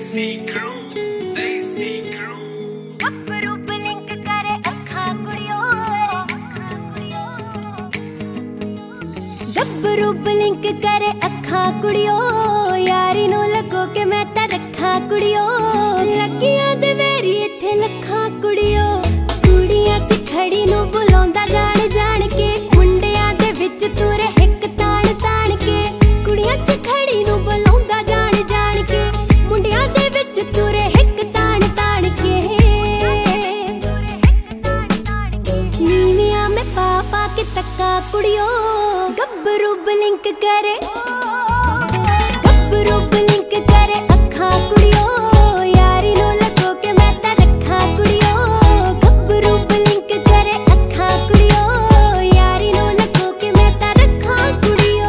गब्बरू blink करे अखा कुड़ियो, गब्बरू blink करे अखा कुड़ियो, यारी नू लगो के मैं तां रखा कुड़ियो, लगियां दे वेरी इत्थे लखा कुड़ियो, कुड़ियां च खड़ी नू बुलाउंदा जान जान के, मुंडियां दे विच तुरे हिक तान तान के, कुड़ियां च खड़ी नू बुलाउंदा जान जान के, मुंडियां दे विच तुरे हिक तान तान के, नीवियां में पा पा के तक्का कुड़ियो, गब्बरू ब्लिंक करे, गब्बरू ब्लिंक करे अखा कुड़ियो, यारी नू लगो के मैं तां रखा कुड़ियो, गब्बरू ब्लिंक करे अखा कुड़ियो, यारी नू लगो के मैं तां रखा कुड़ियो।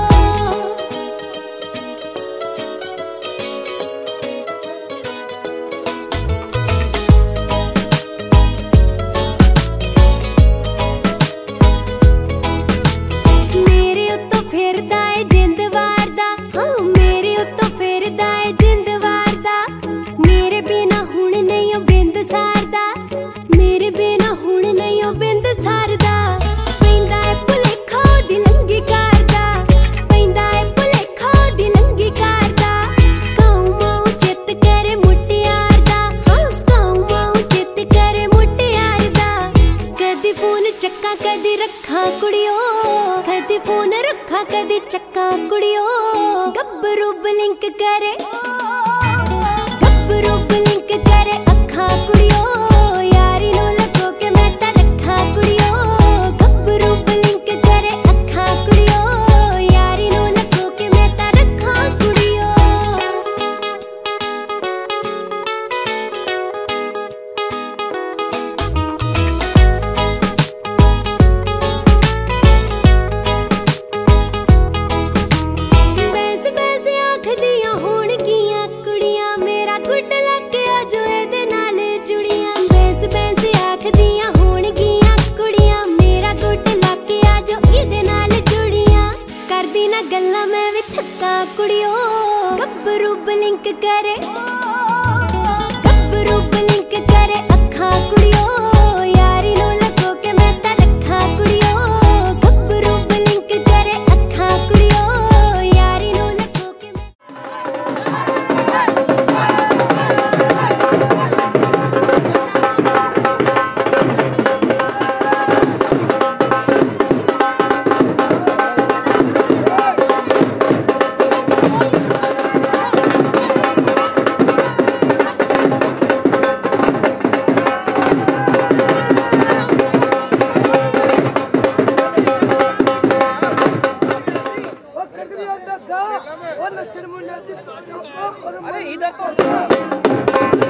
मेरे उत्तों फिरदा है जिंद वारदा, हाँ मेरे उत्तों फिरदा है जिंद वारदा, मेरे बिना हुण नहीं ओ बिंद सारदा, मेरे बिना हुण नहीं ओ बिंद सारदा, पैंदा है भुलेखा ओदी लंगी करदा, पैंदा है भुलेखा ओदी लंगी करदा, काऊ माऊ चित करे मुटियार दा, हाँ काऊ माऊ चित करे मुटियार दा, कदी फोन चक्का कदी रखा कुड़ियो, कदी फोन रखा कदी चक्का कुड़ियो, गब्बरू ब्लिंक करे, गब्बरू ब्लिंक करे अखा कुड़ियो, यारी नू लगो के मैं तां रखा कुड़ियो, गब्बरू ब्लिंक करे अखा कुड़ियो, यारी नू लगो के मैं तां रखा कुड़ियो। बैस बैस आखदियां होणगियां कुड़ियां, मेरा गुड लग आजो इहदे नाल जुड़ियां, बैस बैस आखदियां होणगियां कुड़ियां, मेरा गुड लग आजो इहदे नाल जुड़ियां, करदी ना गल्लां मैं भी थक्का कुड़ियो, गब्बरू ब्लिंक करे, गब्बरू ब्लिंक करे अखा कुड़ियो, यारी नू लगो के मैं तां रखा कुड़ियो, गब्बरू ब्लिंक करे अखा कुड़ियो, यारी नू लगो के मैं अरे इधर तो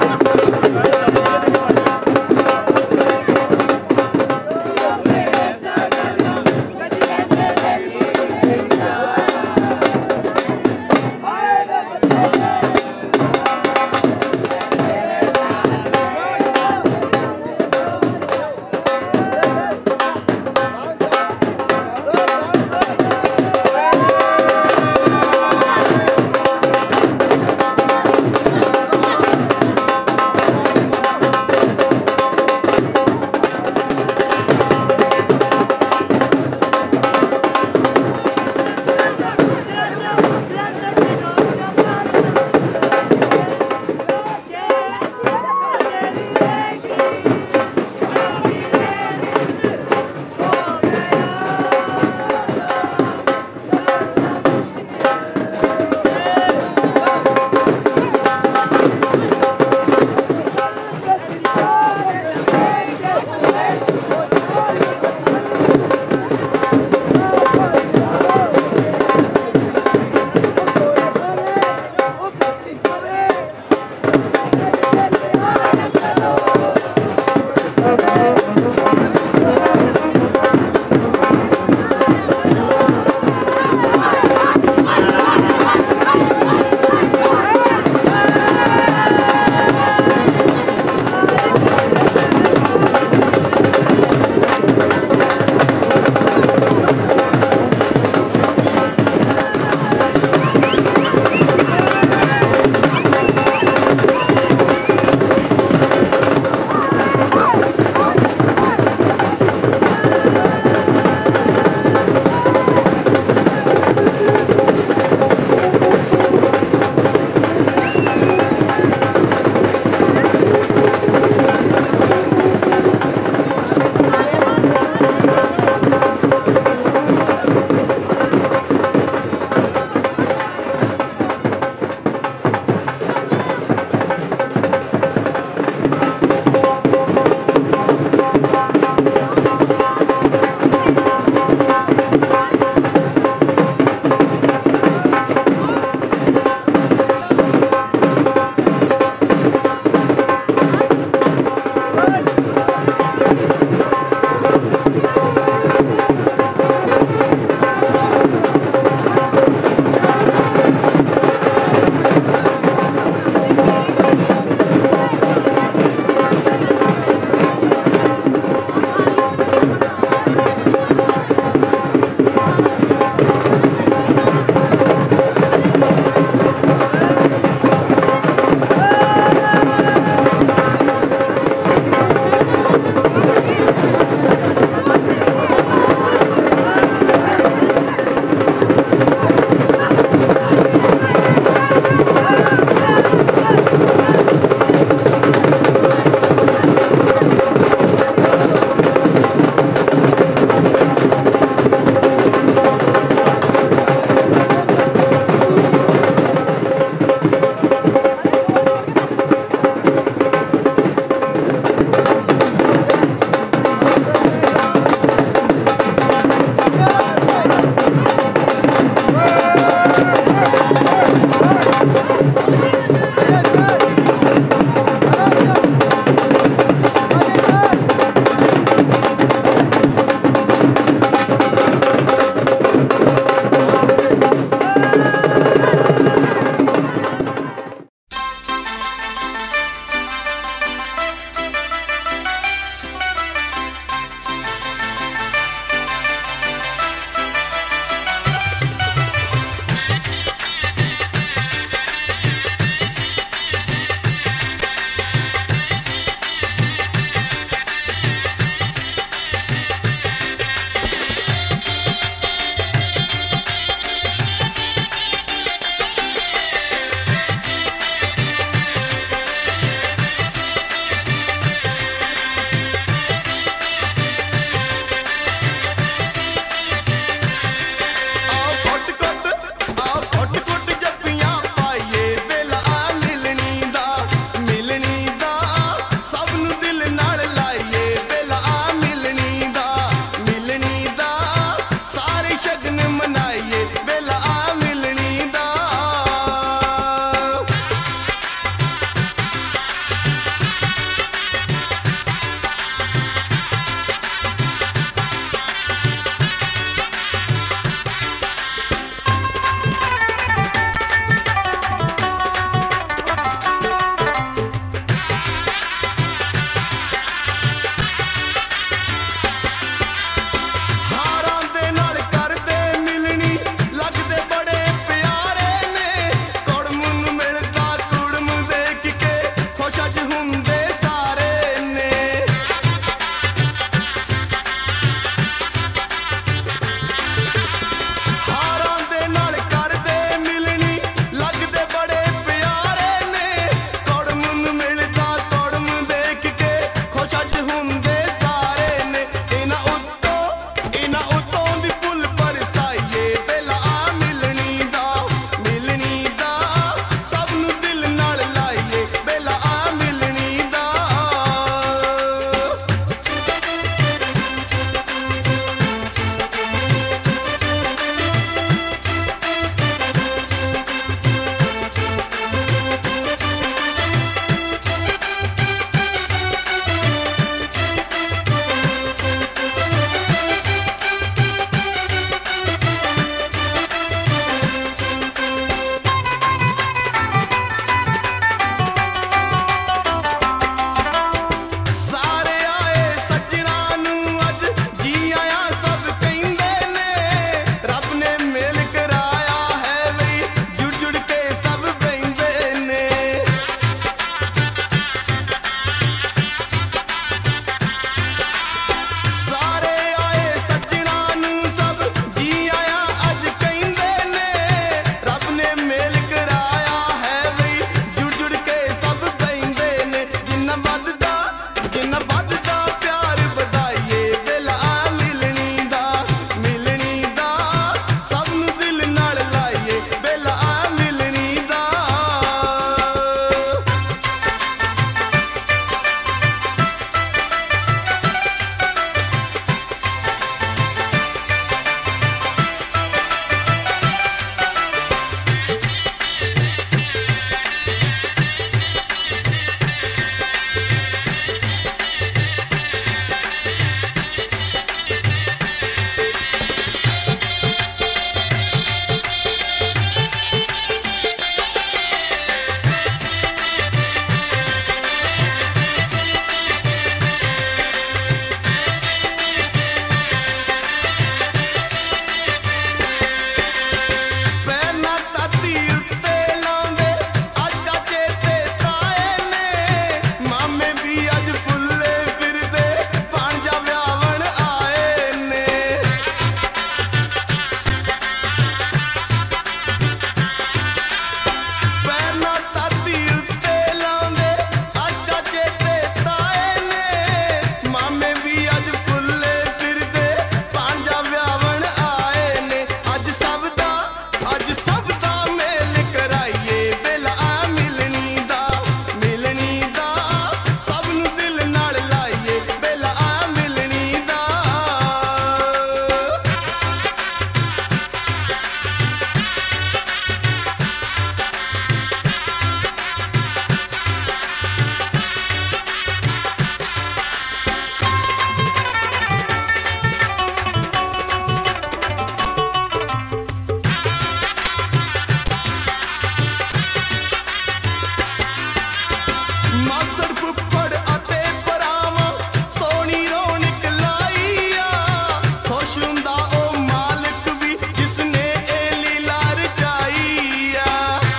ਮਾਸੜ ਫੁੱਫੜ ਅਤੇ ਭਰਾਵਾਂ ਸੋਹਣੀ ਰੌਣਕ ਲਾਈ ਆ ਖੁਸ਼ ਹੁੰਦਾ ਉਹ ਮਾਲਕ ਵੀ ਜਿਸਨੇ ਇਹ ਲੀਲਾ ਰਚਾਈ ਆ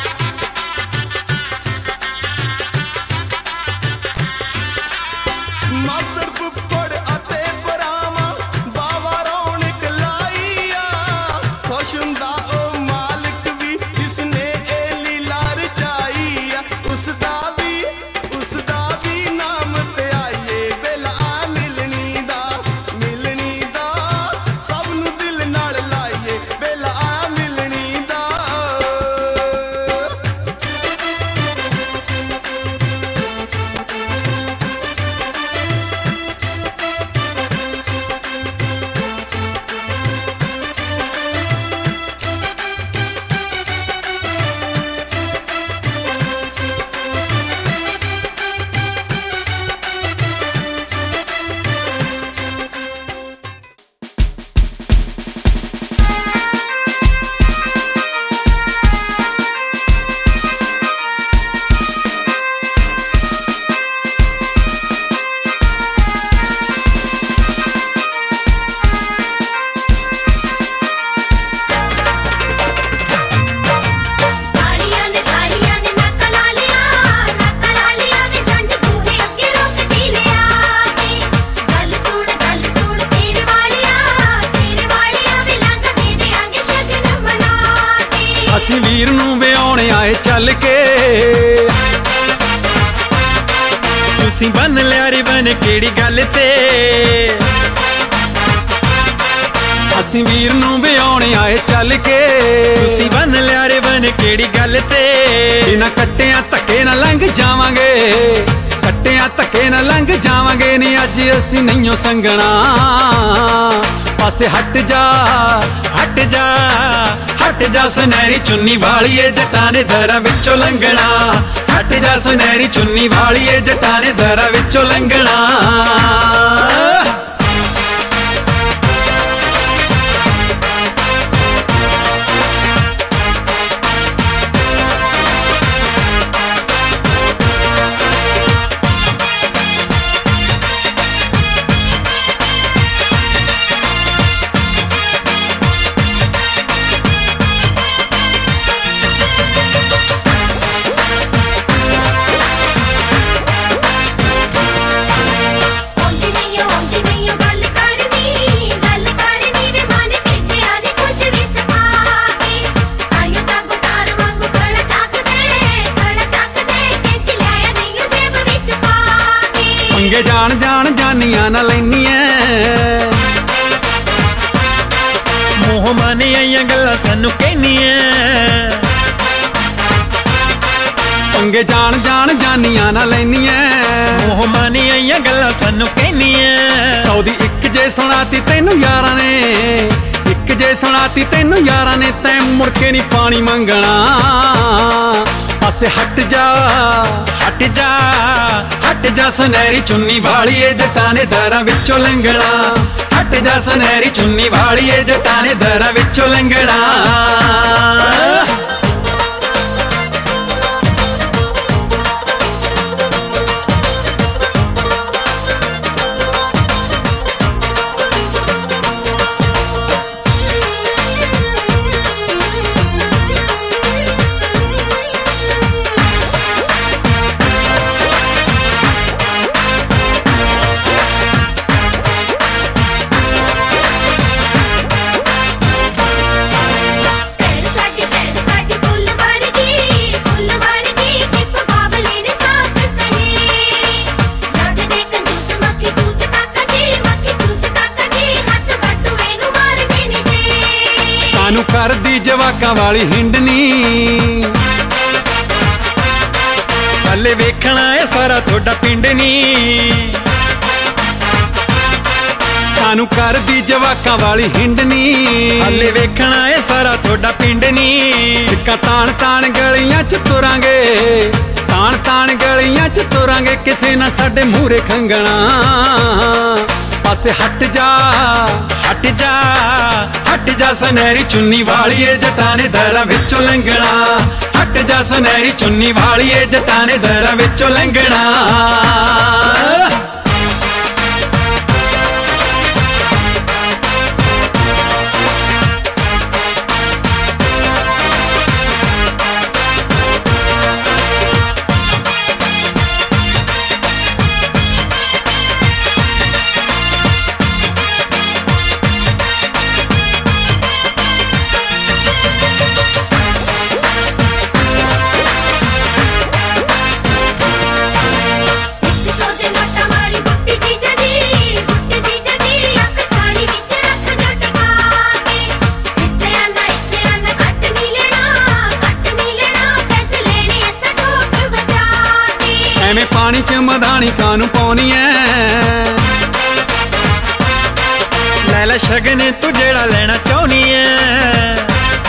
ਮਾਸੜ ਫੁੱਫੜ ਅਤੇ ਭਰਾਵਾਂ ਬਾਵਾ ਰੌਣਕ ਲਾਈ ਆ ਖੁਸ਼ ਹੁੰਦਾ ਉਹ ਮਾਲਕ ਵੀ ਜਿਸਨੇ ਇਹ ਲੀਲਾ ਰਚਾਈ ਆ ਉਸ ਦਾ ਵੀ ਨਾਮ ਤੇ ਆਈਏ ਵੇਲਾ ਮਿਲਣੀ ਦਾ ਸਭ ਨੂੰ ਦਿਲ ਨਾਲ ਲਾਈਏ ਵੇਲਾ ਮਿਲਣੀ ਦਾ ਸਾੜੀਆਂ ਨੇ ਨੱਕ ਲਾ ਲਿਆ ਵੇ ਜੰਜ ਬੂਹੇ ਅੱਗੇ ਰੋਕਦੀ ਲਿਆ ਕੇ ਗੱਲ ਸੁਣ ਸਿਰ ਵਾਲੀਆਂ ਵੇ ਲੰਘ ਦੇ ਦਿਆਂਗੇ ਸ਼ਗਨ ਮਨਾ ਕੇ ਅਸੀਂ ਵੀਰ ਨੂੰ ਵਿਆਹੁਣ ਆਏ ਚੱਲ ਕੇ ਤੁਸੀਂ ਬੰਨ ਲਿਆ ਰਿਬਨ ਕਿਹੜੀ ਗੱਲ ਤੇ ਅਸੀਂ ਵੀਰ ਨੂੰ ਵਿਆਹੁਣ ਆਏ ਚੱਲ ਕੇ ਤੁਸੀਂ ਬੰਨ ਲਿਆ ਰਿਬਨ ਕਿਹੜੀ ਗੱਲ ਤੇ ਬਿਨਾਂ ਕੱਟਿਆਂ ਧੱਕੇ ਨਾ ਲੰਘ ਜਾਵਾਂਗੇ ਕੱਟਿਆਂ ਧੱਕੇ ਨਾ ਲੰਘ ਜਾਵਾਂਗੇ ਨੀ ਅੱਜ ਅਸੀਂ ਨਹੀਂਓ ਸੰਗਣਾ ਪਾਸੇ ਹਟ ਜਾ ਸੁਨਹਿਰੀ ਚੁੰਨੀ ਵਾਲੀਏ ਜੱਟਾਂ ਨੇ ਦਰਾਂ ਵਿੱਚੋਂ ਲੰਘਣਾ ਹਟ ਜਾ ਸੁਨਹਿਰੀ ਚੁੰਨੀ ਵਾਲੀਏ ਜੱਟਾਂ ਨੇ ਦਰਾਂ ਵਿੱਚੋਂ ਲੰਘਣਾ ਆਉਂਦੀ ਨਹੀਂ ਗੱਲ ਕਰਨੀ ਵੇ ਮਨ ਭੇਜਿਆ ਨੀ ਕੁਝ ਵੀ ਸਕਾ ਕੇ ਆਇਓ ਤਾਂ ਗੁਟਾਰ ਵਾਂਗੂ ਕੜਾ ਚੱਕਦੇ ਖਿੱਚ ਲਿਆਇਆ ਨਹੀਂ ਜੇਬ ਵਿੱਚ ਪਾ ਕੇ ਪੰਗੇ ਜਾਣ ਜਾਨੀਆਂ ਨਾ ਲੈਨੀਆਂ ਮੋਹ ਮਾਨੇ ਆਈਆਂ ਗੱਲਾਂ ਸਾਨੂੰ ਕਹਿਨੀਆਂ ਪੰਗੇ ਜਾਣ ਜਾਨੀਆਂ ਨਾ ਲੈਨੀਆਂ ਮੋਹ ਮਾਨੇ ਆਈਆਂ ਗੱਲਾਂ ਸਾਨੂੰ ਕਹਿਨੀਆਂ ਸੌ ਦੀ ਇੱਕ ਜੇ ਸੁਣਾਤੀ ਤੈਨੂੰ ਯਾਰਾਂ ਨੇ ਤੈਂ ਮੁੜ ਕੇ ਨਹੀਂ ਪਾਣੀ ਮੰਗਣਾ ਪਾਸੇ ਹਟ ਜਾ ਸੁਨਹਿਰੀ ਚੁੰਨੀ ਵਾਲੀਏ ਜੱਟਾਂ ਨੇ ਦਰਾਂ ਵਿੱਚੋਂ ਲੰਘਣਾ ਹਟ ਜਾ ਸੁਨਹਿਰੀ ਚੁੰਨੀ ਵਾਲੀਏ ਜੱਟਾਂ ਨੇ ਦਰਾਂ ਵਿੱਚੋਂ ਲੰਘਣਾ ਨੂੰ ਕਰਦੀ ਜਵਾਕਾਂ ਵਾਲੀ ਹਿੰਡਨੀ ਹਲੇ ਵੇਖਣਾ ਏ ਸਾਰਾ ਤੁਹਾਡਾ ਪਿੰਡ ਨੀ ਸਾਨੂੰ ਕਰਦੀ ਜਵਾਕਾਂ ਵਾਲੀ ਹਿੰਡਨੀ ਹਲੇ ਵੇਖਣਾ ਏ ਸਾਰਾ ਤੁਹਾਡਾ ਪਿੰਡ ਨੀ ਟਿੱਕਾ ਤਾਣ ਗਲੀਆਂ ਚ ਤੁਰਾਂਗੇ ਤਾਣ ਗਲੀਆਂ ਚ ਤੁਰਾਂਗੇ ਕਿਸੇ ਨਾ ਸਾਡੇ ਮੂਹਰੇ ਖੰਗਣਾ पासे हट जा हट जा हट जा सुनहरी चुन्नी वालिए जटां ने दरां विचों लंघना। हट जा सुनहरी चुन्नी वालिए जटां ने दरां विचों लंघना। एवें पानी च मधानी कानू पाउनी ऐ, लै लै शगन तू जेड़ा लेना चाहनी ऐ।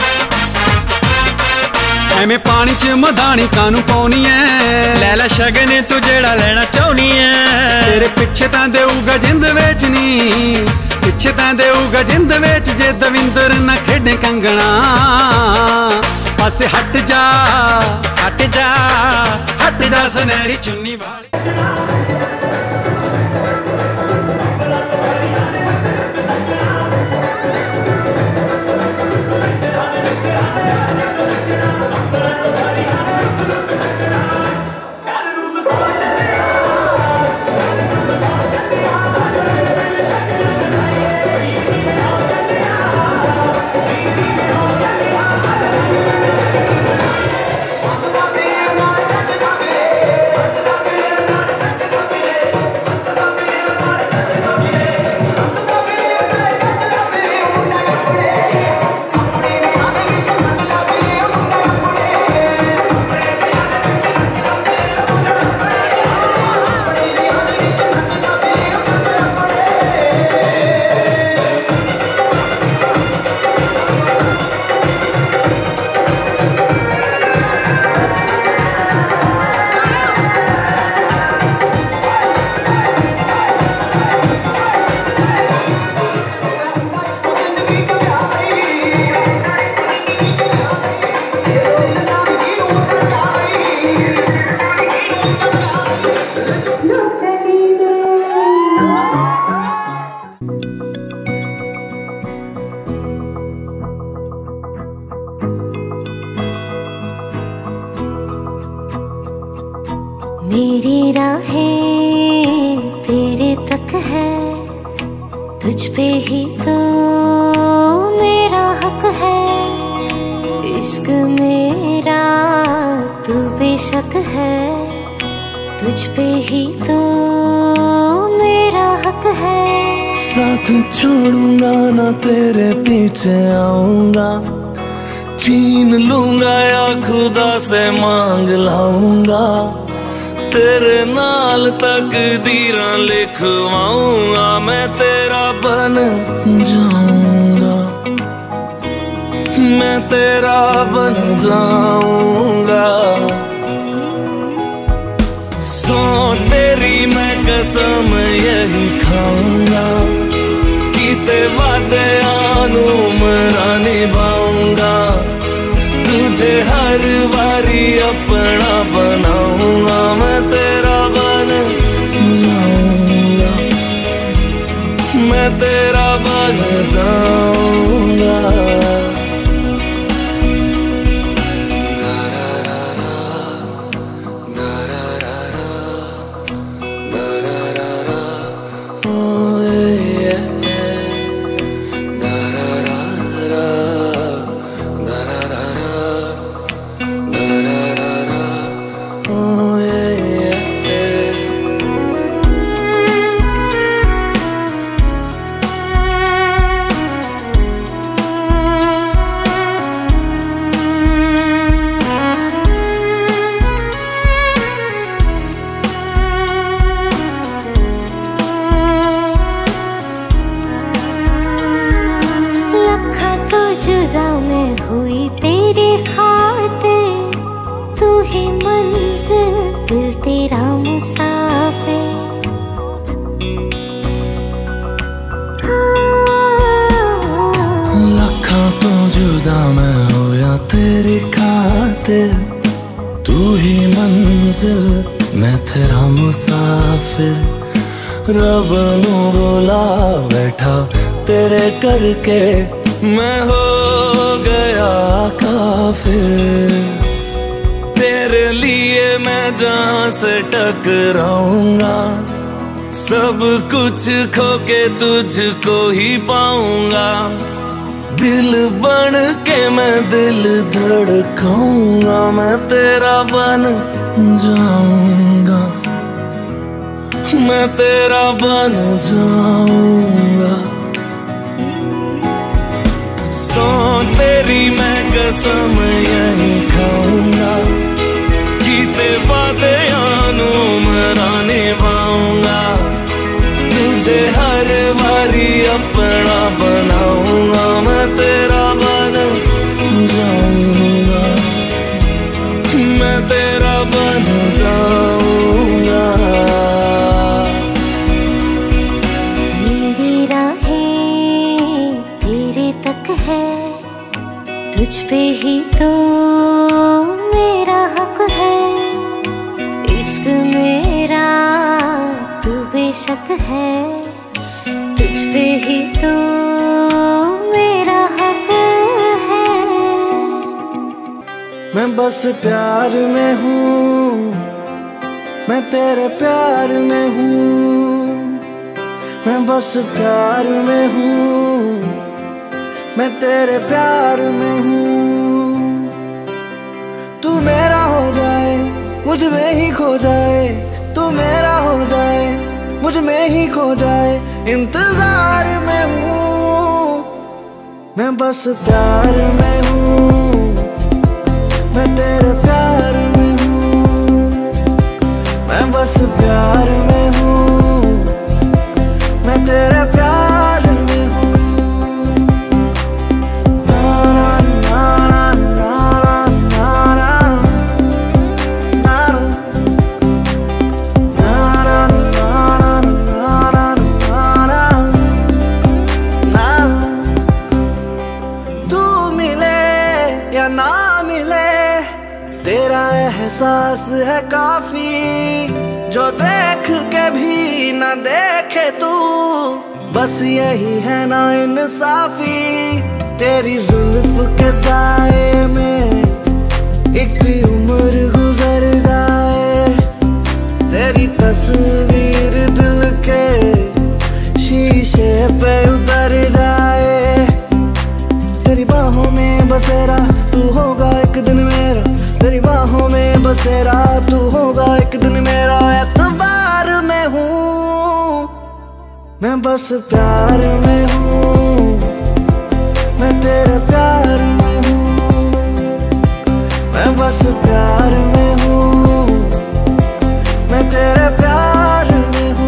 एवें पानी च मधानी कानू पाउनी ऐ, लै लै शगन तू जेड़ा लेना चाहनी ऐ। तेरे पिछे तां देऊगा जिंद विच नी, पिछे तां देऊगा जिंद विच जे दविंदर ना खेडे कंगना। पासे हट जा हट जा हट जा सुनहरी चुन्नी वाली। मेरी राहें तेरे तक है, तुझ पे ही तो मेरा हक है। इश्क मेरा तू बेशक है, तुझ पे ही तो मेरा हक है। साथ छोड़ूंगा ना तेरे पीछे आऊंगा, छीन लूंगा या खुदा से मांग लाऊंगा। तेरे नाल तकदीरां लिखवाऊंगा, मैं तेरा बन जाऊंगा, मैं तेरा बन जाऊंगा। सो तेरी मैं कसम यही खाऊंगा, कीते वादे आनू मरा निभाऊंगा। तुझे हर बारी अपना बनाऊंगा, मैं तेरा बन जाऊंगा, मैं तेरा बन जाऊंगा। जुदा मैं हुई तेरे खातिर, तू ही मंजिल दिल तेरा मुसाफिर। मंजिल, मैं तेरा मुसाफिर, रब नू बुला बैठा तेरे करके मैं हो गया काफिर। तेरे लिए मैं जहां से टकराऊंगा, सब कुछ खो के तुझको ही पाऊंगा। दिल बन के मैं दिल धड़काऊंगा, मैं तेरा बन जाऊंगा, मैं तेरा बन जाऊंगा। सौ तेरी मैं कसम यही खाऊंगा, कीते वादे आनू मरा निभाऊंगा। तुझे हर बारी अपना बनाऊंगा, मैं तेरा बन जाऊंगा, मैं तेरा बन जाऊंगा। मेरी राहें तेरे तक है, तुझ पे ही तो मेरा हक है। इश्क मेरा तू बेशक है, तुझ पे ही तो मेरा हक है। मैं बस प्यार में हूँ, मैं तेरे प्यार में हूँ। मैं बस प्यार में हूँ, मैं तेरे प्यार में हूँ। तू मेरा हो जाए, मुझ में ही खो जाए, तू मेरा हो जाए, मुझ में ही खो जाए, इंतजार में हूँ। मैं बस प्यार में हूँ, मैं तेरे प्यार में हूँ। मैं बस प्यार में हूँ, मैं तेरे प्यार में हूँ। ना ना ना ना ना ना ना ना। तू मिले या ना मिले, तेरा एहसास है काफी। जो देख के भी न देखे तू, बस यही है ना इंसाफी। तेरी जुल्फ के साए में एक उम्र गुजर जाए, तेरी तस्वीर दिल के शीशे पे उतर जाए। तेरी बाहों में बसेरा तू होगा एक दिन मेरा, तेरी बाहों में बसेरा तू होगा एक दिन मेरा। एतबार में हूँ, मैं बस प्यार में हूँ, मैं तेरे प्यार में हूँ। मैं बस प्यार में हूँ, मैं तेरे प्यार में हूँ।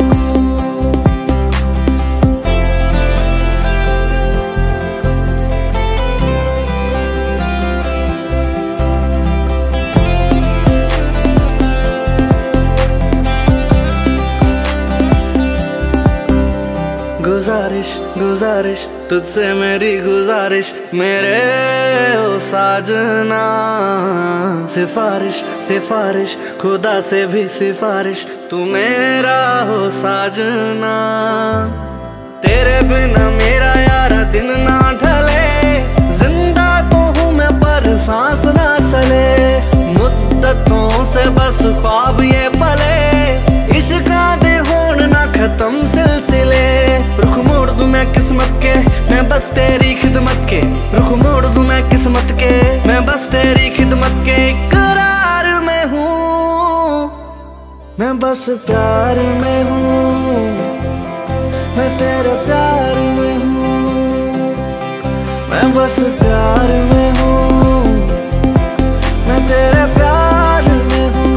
गुजारिश गुजारिश तुझसे मेरी गुजारिश, मेरे ओ साजना। सिफारिश सिफारिश खुदा से भी सिफारिश, तू मेरा हो साजना। तेरे बिना मेरा यारा दिन ना ढले, जिंदा तो हूँ मैं पर सांस ना चले। मुद्दतों से बस ख्वाब ये पले, इश्क दे होन ना खत्म सिलसिले। रुख मोड़ दूं मैं किस्मत के, मैं बस तेरी खिदमत के। रुख मोड़ दूं मैं किस्मत के, मैं बस तेरी खिदमत के। इकरार में हूँ, मैं बस प्यार में हूँ, मैं तेरे प्यार में हूँ। मैं बस प्यार में हूँ, मैं तेरे प्यार में हूँ।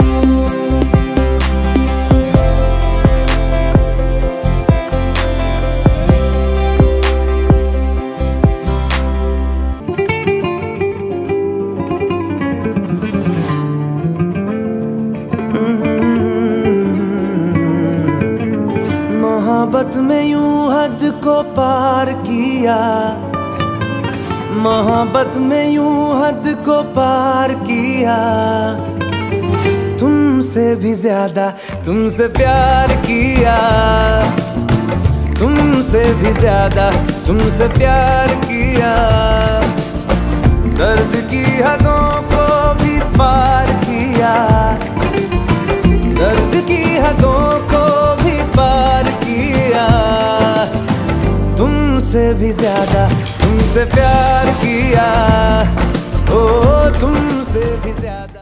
मोहब्बत में यूं हद को पार किया, मोहब्बत में यूं हद को पार किया। तुम तुमसे भी ज्यादा तुमसे प्यार किया, तुमसे भी ज्यादा तुमसे प्यार किया। दर्द की हदों को भी पार किया, दर्द की हदों को भी पार किया। तुमसे भी ज्यादा तुमसे प्यार किया, ओ तुमसे भी ज्यादा।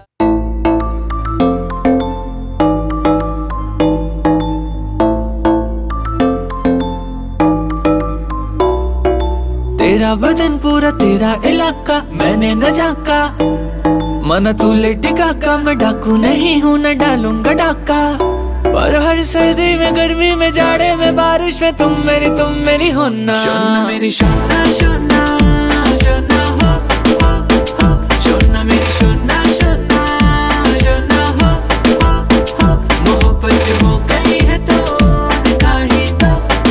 तेरा बदन पूरा तेरा इलाका मैंने न झाका, मना तू लेडी गागा, मैं डाकू नहीं हूँ न डालूंगा डाका। पर हर सर्दी में गर्मी में जाड़े में बारिश में तुम मेरी होना। शोना मेरी शोना शोना शोना हो शोना मेरी शोना शोना शोना हो मोहब्बत हो गई है तो दिखा ही दो।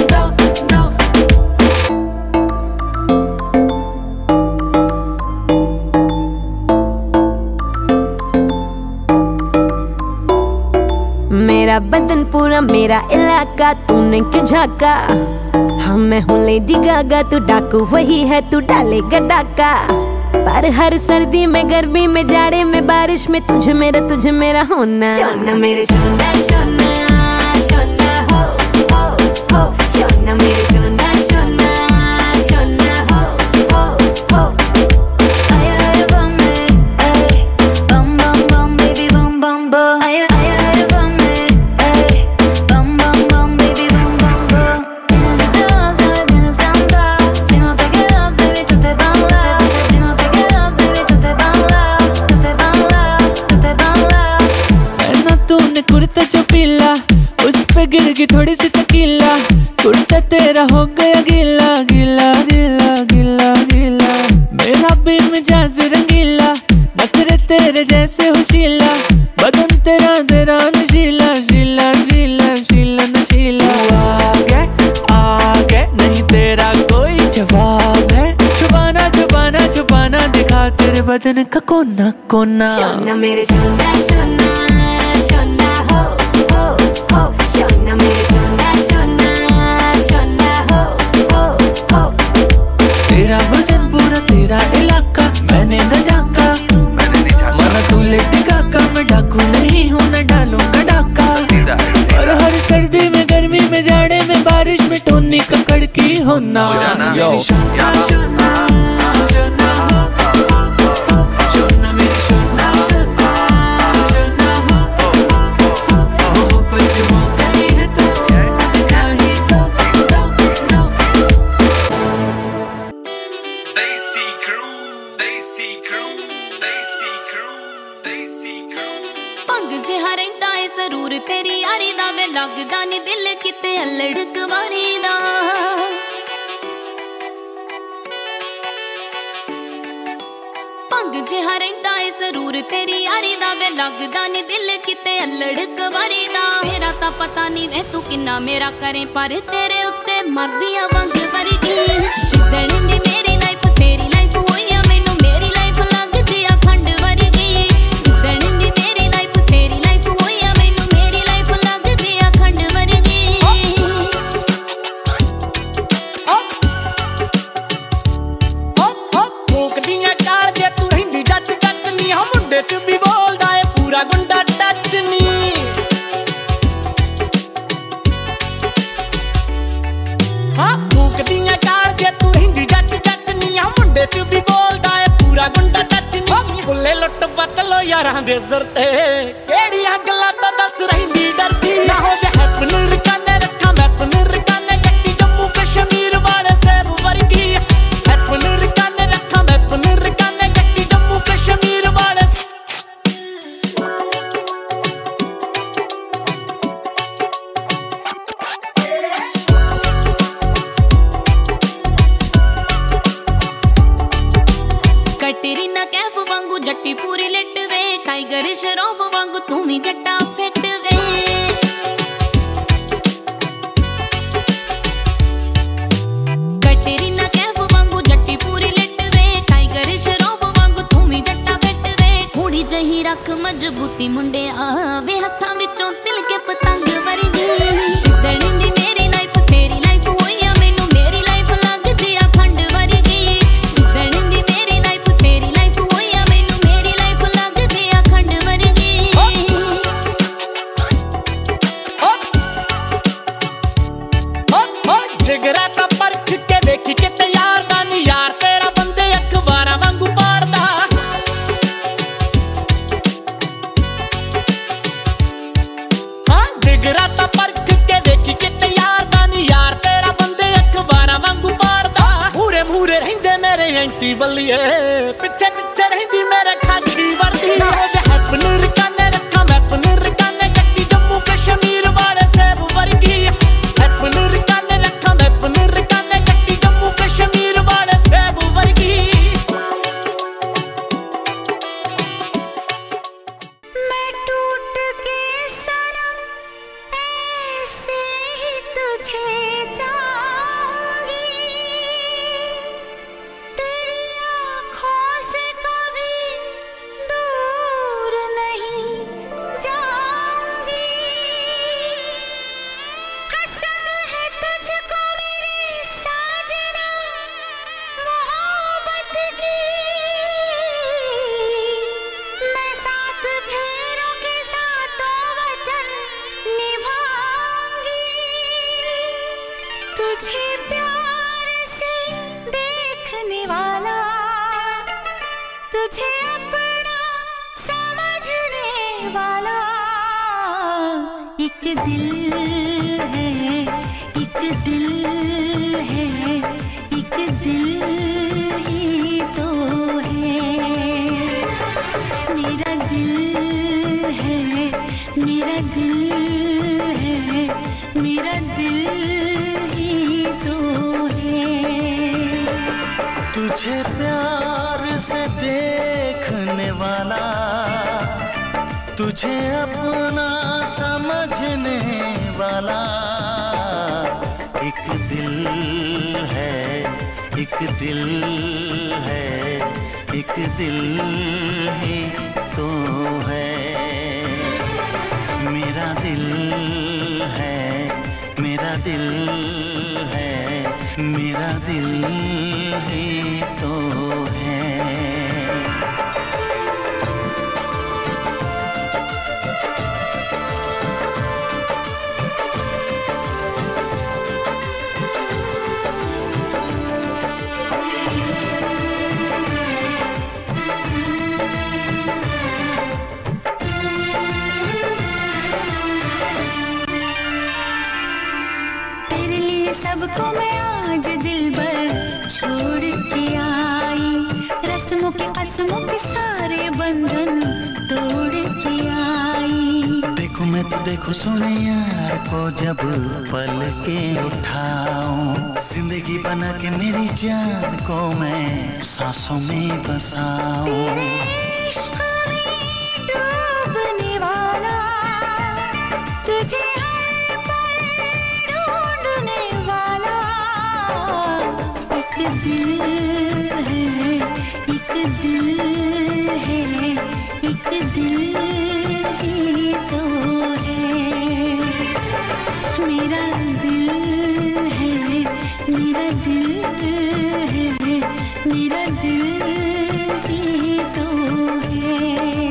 मेरा बदन पूरा मेरा इलाका, तूने क्यों झाका? हाँ मैं हूँ लेडी गागा, तू डाकू वही है, तू डालेगा डाका। पर हर सर्दी में गर्मी में जाड़े में बारिश में तुझ मेरा होना। शोना मेरे शोना शोना शोना हो शोना मेरे शोना शोना शोना हो। आया बम बम बम बम बेबी बम बम बम। आया बम bum bum bum baby bum bum bum. Tienes y te vas, no tienes cansa. Si no te quedas, baby, yo te baila. Si no te quedas, baby, yo te baila. Yo te baila, yo te baila. पहना तूने कुर्ता जो पीला, उस पे गिर गई थोड़ी सी तकीला। कुर्ता तेरा हो गया गीला गीला गीला गीला गीला। मेरा भी मिजाज रंगीला, नखरे तेरे जैसे हो शीला। बदन तेरा तेरा नशीला शीला शीला शीला नशीला। आगे नहीं तेरा कोई जवाब है, छुपाना छुपाना छुपाना दिखा तेरे बदन का कोना कोना। शोना मेरे शोना शोना शोना हो शोना मेरे शोना शोना शोना हो। तेरा बदन पूरा तेरा इलाका मैंने न झाका, मना तू लेटी गागा, मैं डाकू नहीं हूँ न डालूंगा डाका। और हर सर्दी में गर्मी में जाड़े में बारिश में टोनी ककड़ की होना। मेरी शोना शोना शोना हो शोना मेरी शोना शोना शोना हो मोहब्बत हो गई है तो दिखा ही दो। Desi crew, Desi crew, Desi crew, Desi crew। ਭੰਗ ਜਿਹਾ ਰਹਿੰਦਾ ਏ ਜ਼ਰੂਰ ਤੇਰੀ ਯਾਰੀ ਦਾ, ਵੇ ਲੱਗਦਾ ਨੀ ਦਿਲ ਕਿਤੇ ਅਲੜ ਕੁਵਾਰੀ ਦਾ। ਭੰਗ ਜਿਹਾ ਰਹਿੰਦਾ ਏ ਜ਼ਰੂਰ ਤੇਰੀ ਯਾਰੀ ਦਾ, ਵੇ ਲੱਗਦਾ ਨੀ ਦਿਲ ਕਿਤੇ ਅਲੜ ਕੁਵਾਰੀ ਦਾ। ਮੇਰਾ ਤਾਂ ਪਤਾ ਨੀ ਵੇ ਤੂੰ ਕਿੰਨਾ ਮੇਰਾ ਕਰੇ, ਪਰ ਤੇਰੇ ਉੱਤੇ ਮਰਦੀ ਆ ਵੰਗ ਵਰਗੀ। ਜਿੱਦਣ ਦੀ ਮੇਰੀ ਲਾਈਫ ਤੇਰੀ ਲਾਈਫ ਹੋਈ ਆ, ਮੈਨੂੰ ਮੇਰੀ ਲਾਈਫ ਲੱਗਦੀ ਆ ਖੰਡ ਵਰਗੀ। ਜਿੱਦਣ ਦੀ ਮੇਰੀ ਲਾਈਫ ਤੇਰੀ ਲਾਈਫ ਹੋਈ ਆ, ਮੈਨੂੰ ਮੇਰੀ ਲਾਈਫ ਲੱਗਦੀ ਆ ਖੰਡ ਵਰਗੀ। ਮੂਕਦੀਆਂ ਚਾਲ ਜੇ ਤੂੰ ਰਹਿੰਦੀ ਜੱਜ ਜੱਜ ਨੀ, ਹਾਂ ਮੁੰਡੇ ਚ ਵੀ ਬੋਲਦਾ ਏ ਪੂਰਾ ਗੁੰਡਾ ਟੱਚ ਨੀ। ਹਾਂ ਮੂਕਦੀਆਂ ਚਾਲ ਜੇ ਤੂੰ ਰਹਿੰਦੀ ਜੱਜ ਜੱਜ ਨੀ, ਹਾਂ ਮੁੰਡੇ ਚ ਵੀ ਬੋਲਦਾ ਏ ਪੂਰਾ ਗੁੰਡਾ ਟੱਚ ਨੀ। ਬੁੱਲੇ ਲੁੱਟ ਪੱਟ ਲੋ ਯਾਰਾਂ ਦੇ ਸਿਰ ਤੇ, ਕਿਹੜੀਆਂ ਗੱਲਾਂ ਤੋਂ ਦੱਸ ਰਹਿੰਦੀ ਡਰਦੀ। ਨਾ ਹੋ ਜਾ ਹੈਪਨ ਰਕਾਨੇ ਰੱਖਾਂ ਮੈਪਨ ਰਕਾਨੇ, ਕੱਟੀ ਜੰਮੂ ਕਸ਼ਮੀਰ ਵਾਲੇ ਸੇਬ ਵਰਗੀ। ਹੈਪਨ ਰਕਾਨੇ ਰੱਖਾਂ ਮੈਪਨ ਰਕਾਨੇ, ਕੱਟੀ ਜੰਮੂ ਕਸ਼ਮੀਰ ਵਾਲੇ। ਕਟਰੀਨਾ ਕੈਫ ਵਾਂਗੂ ਜੱਟੀ ਪੂਰੀ ਲਿਟ ਵੇ, ਟਾਈਗਰ ਸ਼ਰੋਫ ਵਾਂਗੂ ਤੂੰ ਵੀ ਜੱਟਾ ਫਿੱਟ ਵੇ। ਕਟਰੀਨਾ ਕੈਫ ਵਾਂਗੂ ਜੱਟੀ ਪੂਰੀ ਲਿਟ ਵੇ, ਟਾਈਗਰ ਸ਼ਰੋਫ ਵਾਂਗੂ ਤੂੰ ਵੀ ਜੱਟਾ ਫਿੱਟ ਵੇ। ਥੋੜੀ ਜਹੀ ਰੱਖ ਮਜ਼ਬੂਤੀ ਮੁੰਡਿਆ ਵੇ ਹੱਥ एंटी बल्लिए पिछे पिछे रहंदी मेरे खाकी वर्दी हैपनर काने रखा मैपनर काने कट्टी जम्मू कश्मीर वाले सेब वर्गी हैपनर काने रखा मैपनर काने कट्टी जम्मू कश्मीर वाले सेब वर्गी मैं टूट के सनम ऐसे ही तुझे चाहूंगी तेरी आँखों से कभी दूर नहीं जाऊंगी कसम है तुझको मेरी साजना मोहब्बत की मैं सात फेरों के सातों वचन निभाऊंगी तुझे प्यार से देखने वाला तुझे अपना समझने वाला एक दिल है एक दिल है एक दिल ही तो है मेरा दिल है मेरा दिल है मेरा दिल ही तो है तुझे प्यार से देखने वाला तुझे अपना समझने वाला एक दिल है एक दिल है एक दिल ही तो है मेरा दिल है मेरा दिल है मेरा दिल ही तो है तेरे लिए सबको मैं आज दिल भर छोड़ के आई रस्मों के कसमों के सारे बंधन तोड़ के आई देखो मैं तो देखो सुने यार को जब पल के उठाऊं जिंदगी बना के मेरी जान को मैं सांसों में बसाऊं इश्क में डूबने वाला तुझे हर पल ढूंढने वाला एक दिल है एक दिल है एक दिल ही तो है मेरा दिल है मेरा दिल है मेरा दिल ही तो है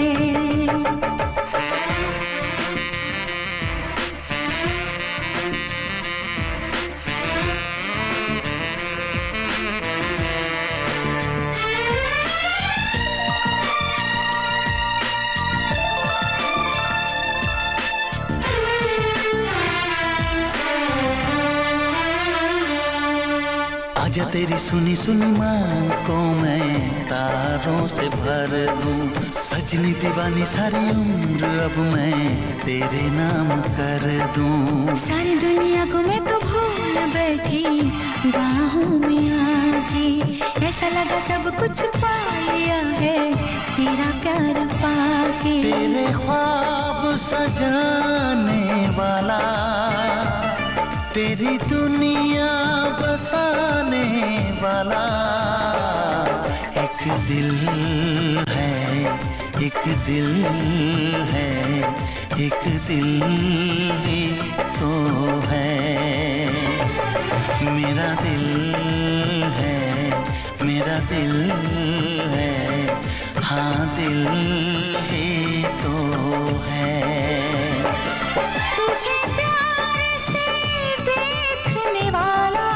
आजा तेरी सुनी सुनी मांग को मैं तारों से भर दूं सजनी दीवानी सारी उम्र अब मैं तेरे नाम कर दूं सारी दुनिया को मैं तो भूल बैठी बाहों में आके ऐसा लगा सब कुछ पा लिया है तेरा प्यार पाके तेरे ख्वाब सजाने वाला तेरी दुनिया बसाने वाला एक दिल है एक दिल है एक दिल ही तो है मेरा दिल है मेरा दिल है हाँ दिल ही तो है तुझे प्यार से देखने वाला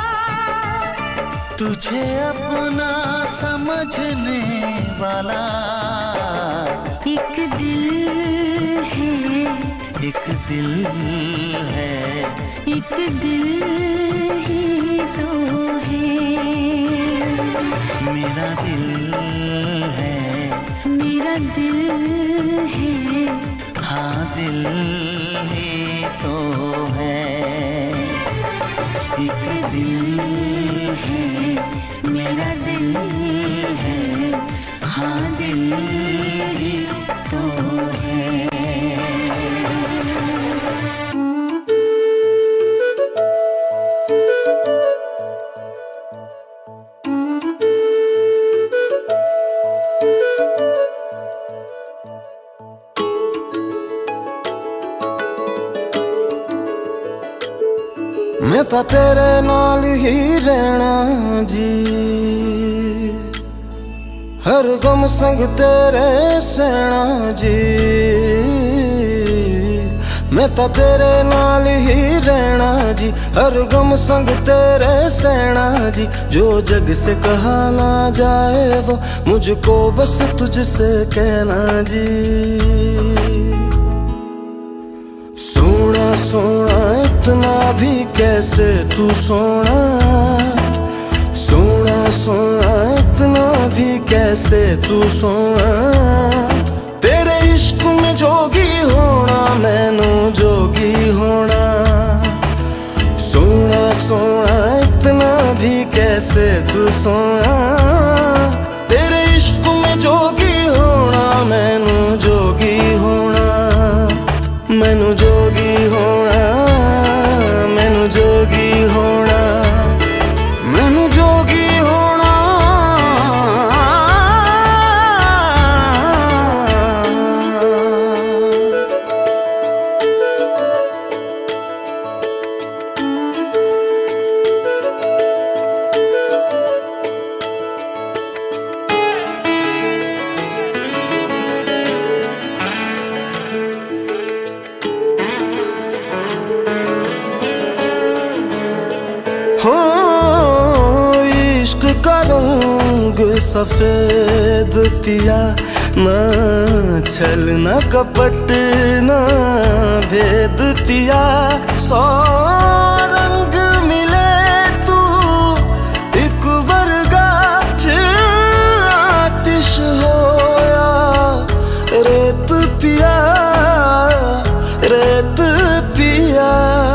तुझे अपना समझने वाला एक दिल है एक दिल है एक दिल ही तो है मेरा दिल है, मेरा दिल है, हाँ दिल ही तो है। एक दिल है, मेरा दिल है, हाँ दिल ही तो है। मैं तो तेरे नाल ही रहना जी, हर गम संग तेरे सहना जी। मैं तो तेरे नाल ही रहना जी, हर गम संग तेरे सहना जी। जो जग से कहा ना जाए वो मुझको बस तुझसे कहना जी। सोना सोना इतना भी कैसे तू सोना, सोना सोना इतना भी कैसे तू सोना। तेरे इश्क में जोगी होना, मैनू जोगी होना। सोना सोना इतना भी कैसे तू सोना। तेरे इश्क में जोगी होना, मैनू जोगी होना। मैनू जोगी होना, मैनू जोगी होना, मैनू जोगी होना। हो इश्क का रंग सफेद पिया, ना छल ना कपट ना भेद पिया। सौ रंग मिले तू एक वर्गा, आतिश होया रेत पिया, रेत पिया।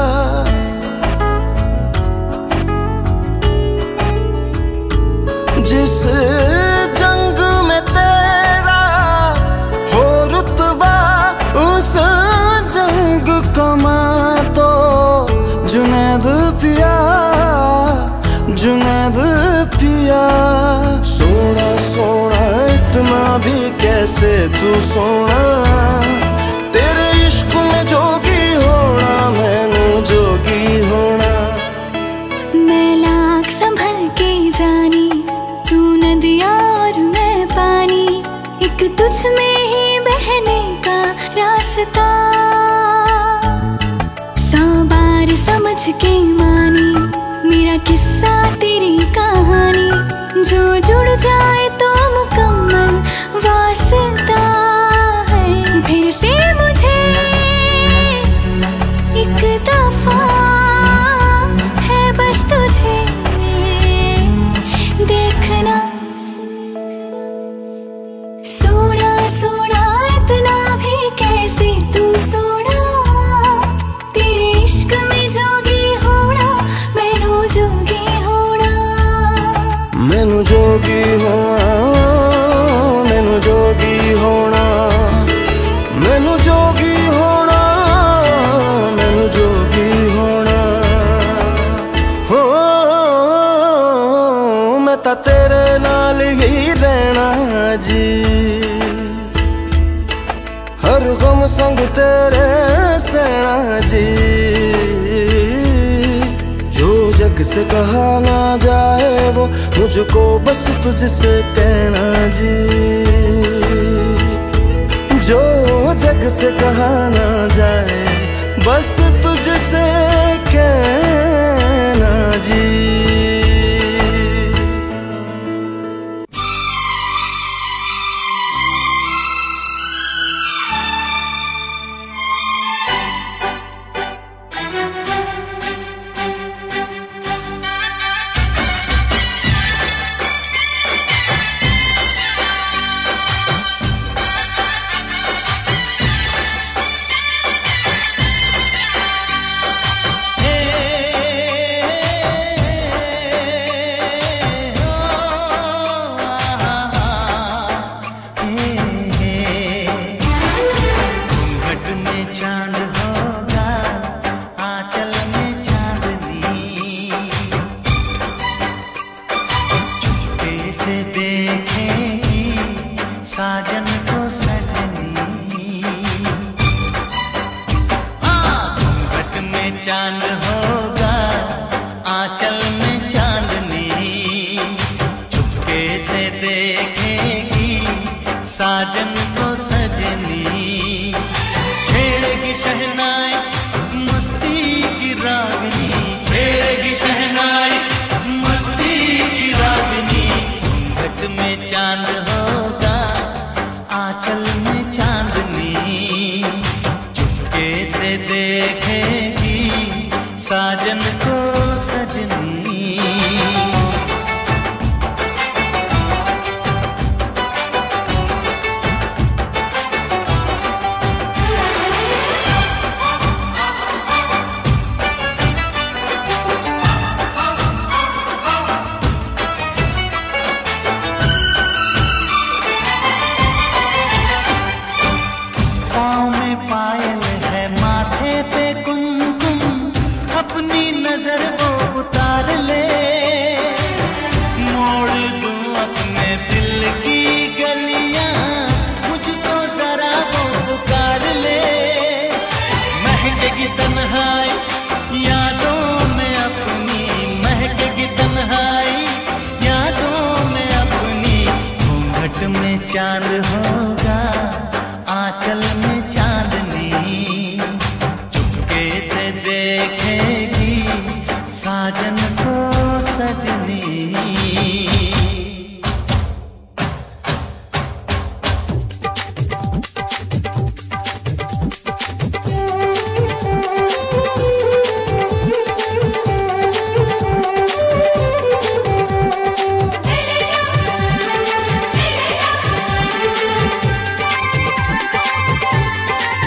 जिस जंग में तेरा हो रुतबा, उस जंग कमा तो जुनैद पिया, जुनैद पिया। सोना सोना इतना भी कैसे तू सोना। तेरे इश्क में जोगी होना, मैनू जोगी होना। मैं लाख संभल के जानी, तू नदिया और मैं पानी। एक तुझ में ही बहने का रास्ता, 100 बार समझ के मानी मेरा किस्सा तेरी कहानी। जो जुड़ जाए तो मुकम्मल वास्ता है। फिर से मुझे एक दफा है बस तुझे देखना। सोना सोना इतना भी कैसे तू सोना। तेरे इश्क में जोगी होना, मैनू जोगी होना। मैनू जोगी होना, मैनू जोगी होना। मैनू जोगी होना, मैनू जोगी होना। हो मैं तो तेरे नाल ही रहना जी, हर गम संग तेरे सहना जी। जो जग से कहा ना जाए वो मुझको बस तुझसे कहना जी। जो जग से कहा ना जाए बस तुझसे कहना जी। चांद होगा, आंचल में चांदनी, चुपके से देखेगी साजन को सजनी, छेड़ेगी शहनाई मस्ती की रागनी, छेड़ेगी शहनाई मस्ती की रागनी। घूंघट में चांद होगा, आंचल में चांदनी, चुपके से देखेगी साजन को सजनी। पाँव में पायल है, माथे पे कुमकुम, अपनी नजर वो उतार ले, मोड़ दूं अपने दिल की गलियां, मुझको जरा वो पुकार ले। महकेगी तन्हाई यादों में अपनी, महकेगी तन्हाई यादों में अपनी। घूंघट में चांद होगा, आंचल में चांदनी, चुपके से देखेगी साजन को सजनी।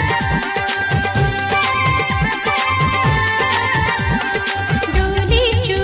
डोली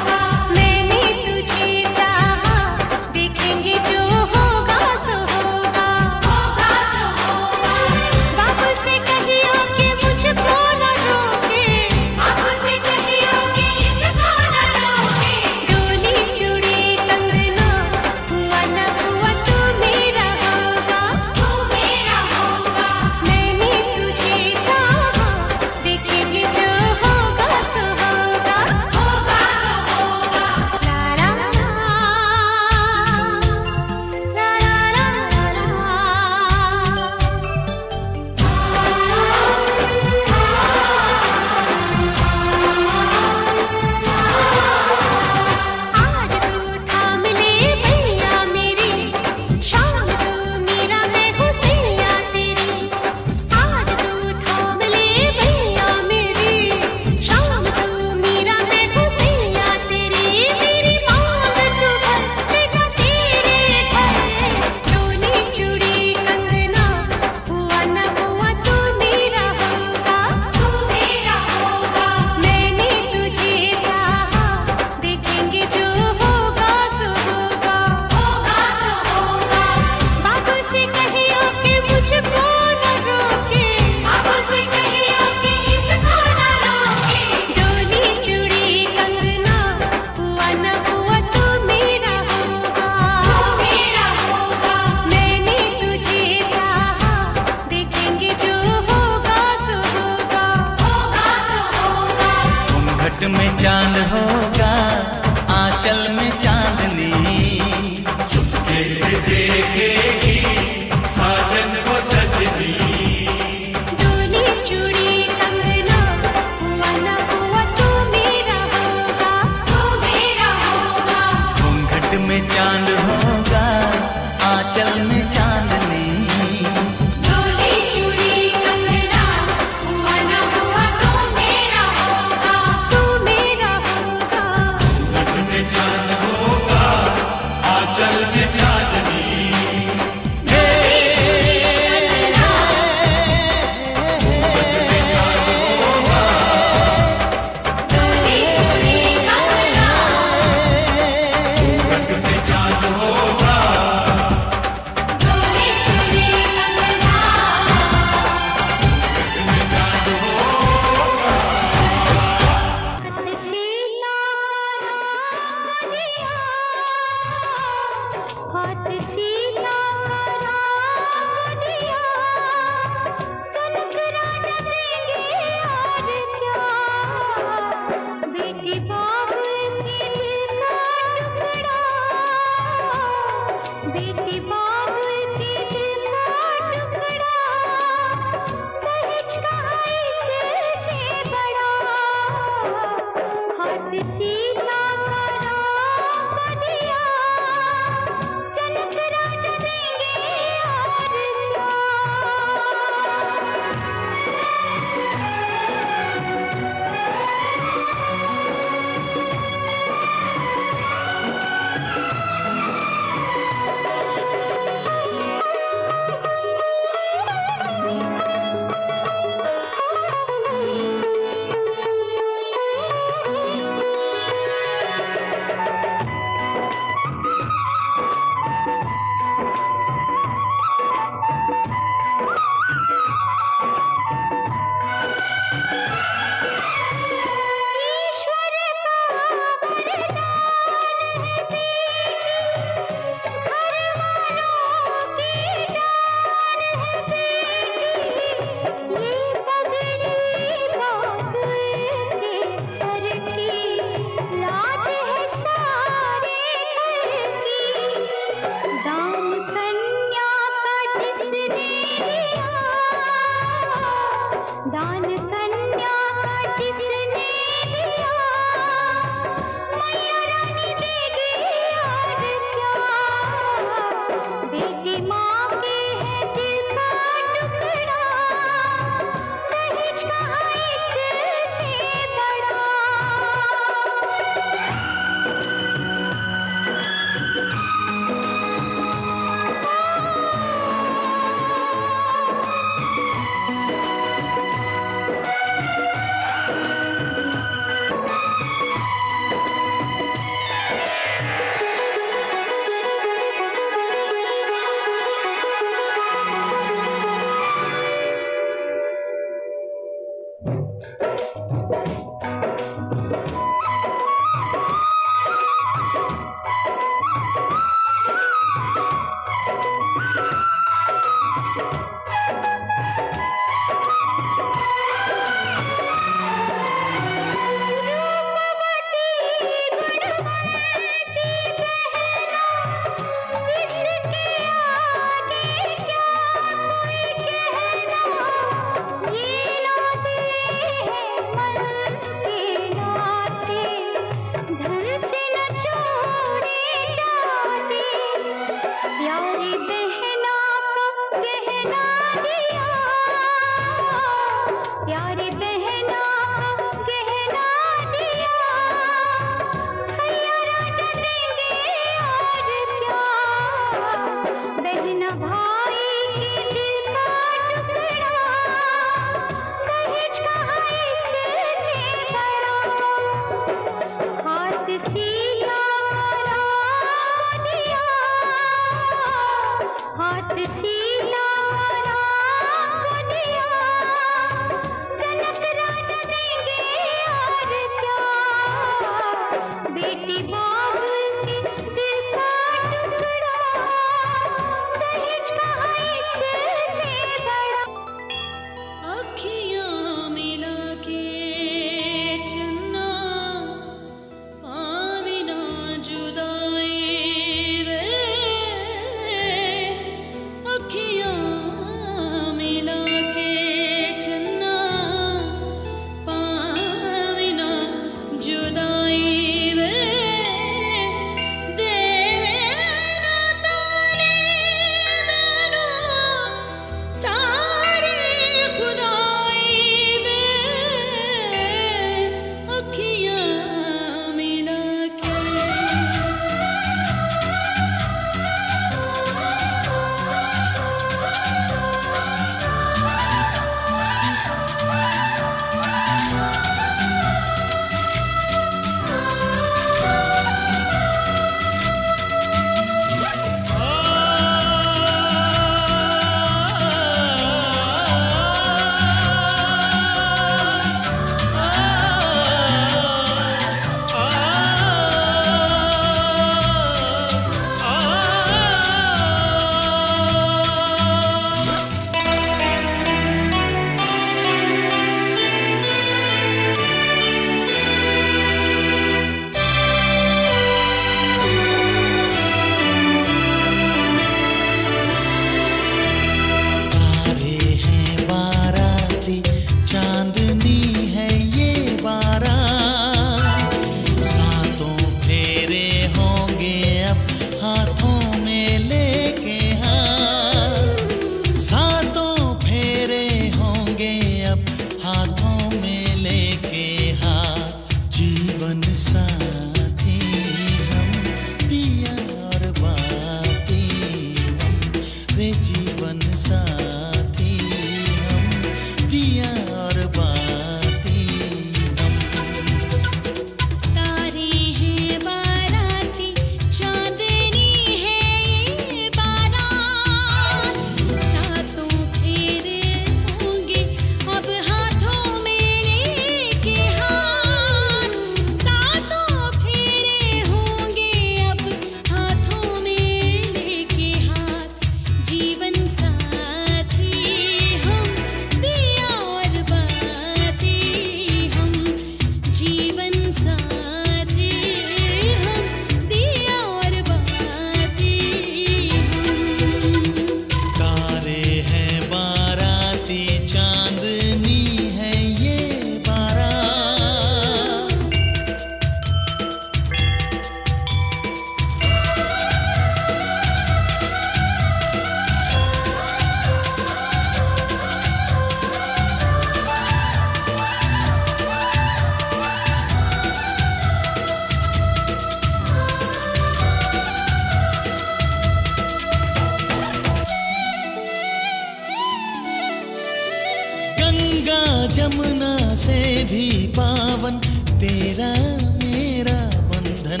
जमुना से भी पावन तेरा मेरा बंधन,